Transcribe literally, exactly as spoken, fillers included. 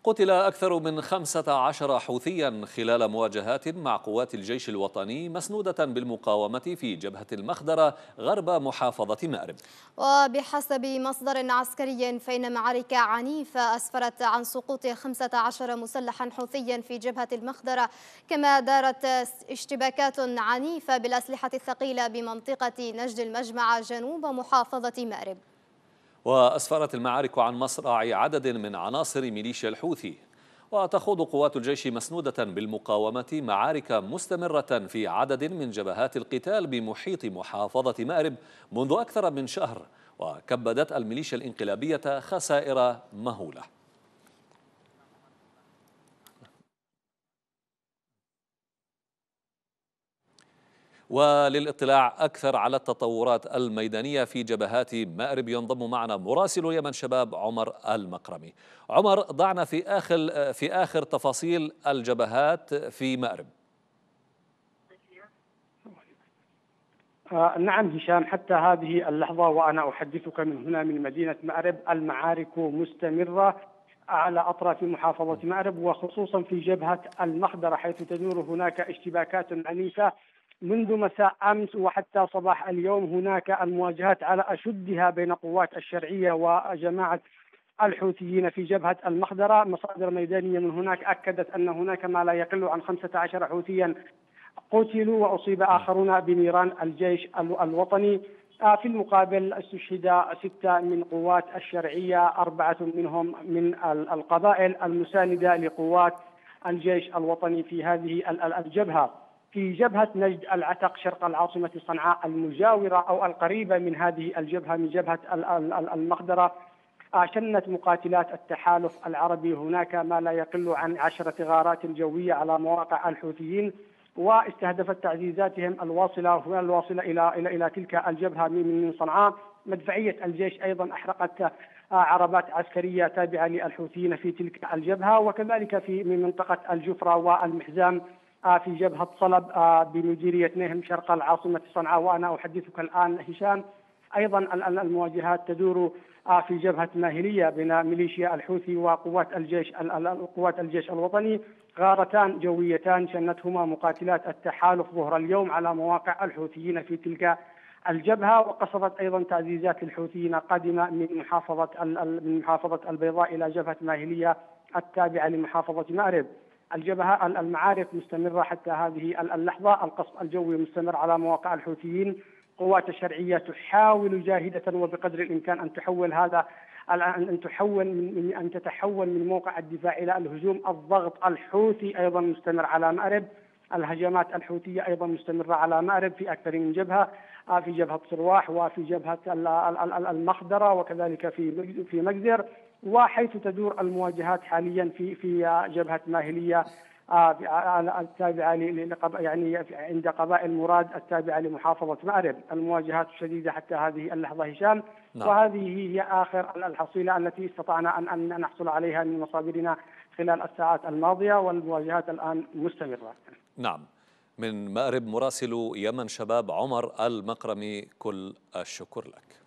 قتل أكثر من خمسة عشر حوثيا خلال مواجهات مع قوات الجيش الوطني مسنودة بالمقاومة في جبهة المخدرة غرب محافظة مأرب. وبحسب مصدر عسكري فإن معارك عنيفة أسفرت عن سقوط خمسة عشر مسلحا حوثيا في جبهة المخدرة، كما دارت اشتباكات عنيفة بالأسلحة الثقيلة بمنطقة نجد المجمع جنوب محافظة مأرب. وأسفرت المعارك عن مصرع عدد من عناصر ميليشيا الحوثي، وتخوض قوات الجيش مسنودة بالمقاومة معارك مستمرة في عدد من جبهات القتال بمحيط محافظة مأرب منذ أكثر من شهر، وكبدت الميليشيا الانقلابية خسائر مهولة. وللاطلاع أكثر على التطورات الميدانية في جبهات مأرب ينضم معنا مراسل يمن شباب عمر المقرمي. عمر، ضعنا في آخر في آخر تفاصيل الجبهات في مأرب. آه نعم هشام، حتى هذه اللحظة وأنا أحدثك من هنا من مدينة مأرب المعارك مستمرة على أطراف محافظة مأرب، وخصوصا في جبهة المخدرة، حيث تدور هناك اشتباكات عنيفة منذ مساء أمس وحتى صباح اليوم. هناك المواجهات على أشدها بين قوات الشرعية وجماعة الحوثيين في جبهة المخدرة. مصادر ميدانية من هناك أكدت أن هناك ما لا يقل عن خمسة عشر حوثيا قتلوا وأصيب آخرون بنيران الجيش الوطني. في المقابل استشهد ستة من قوات الشرعية، أربعة منهم من القبائل المساندة لقوات الجيش الوطني في هذه الجبهة. في جبهة نجد العتق شرق العاصمة صنعاء المجاورة أو القريبة من هذه الجبهة من جبهة المخدرة، شنت مقاتلات التحالف العربي هناك ما لا يقل عن عشرة غارات جوية على مواقع الحوثيين، واستهدفت تعزيزاتهم الواصلة الواصلة إلى إلى إلى تلك الجبهة من صنعاء. مدفعية الجيش أيضا أحرقت عربات عسكرية تابعة للحوثيين في تلك الجبهة، وكذلك في من منطقة الجفرة والمحزام في جبهة صلب بمديرية نهم شرق العاصمة صنعاء. وأنا أحدثك الآن هشام أيضا المواجهات تدور في جبهة ماهلية بين ميليشيا الحوثي وقوات الجيش قوات الجيش الوطني، غارتان جويتان شنتهما مقاتلات التحالف ظهر اليوم على مواقع الحوثيين في تلك الجبهة، وقصفت أيضا تعزيزات الحوثيين قادمة من محافظة من محافظة البيضاء إلى جبهة ماهلية التابعة لمحافظة مأرب. الجبهة المعارك مستمرة حتى هذه اللحظة، القصف الجوي مستمر على مواقع الحوثيين. قوات الشرعية تحاول جاهدة وبقدر الإمكان أن تحول هذا أن تحول من أن تتحول من موقع الدفاع إلى الهجوم. الضغط الحوثي أيضا مستمر على مأرب، الهجمات الحوثية أيضا مستمرة على مأرب في أكثر من جبهة، في جبهة صرواح وفي جبهة المخدرة وكذلك في في مجزر، وحيث تدور المواجهات حاليا في في جبهة ماهلية التابعة يعني عند قبائل مراد التابعة لمحافظة مأرب. المواجهات شديدة حتى هذه اللحظة هشام. نعم. وهذه هي آخر الحصيلة التي استطعنا أن أن نحصل عليها من مصادرنا خلال الساعات الماضية، والمواجهات الآن مستمرة. نعم، من مأرب مراسل يمن شباب عمر المقرمي، كل الشكر لك.